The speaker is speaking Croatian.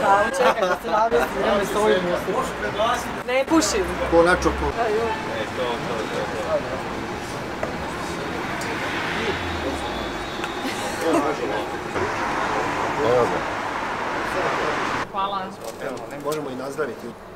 kavu, čekaj da se navijesti, idemo s ovim mjestom. Ne pušim. Ko na čoku. Hvala. Možemo i nazdraviti.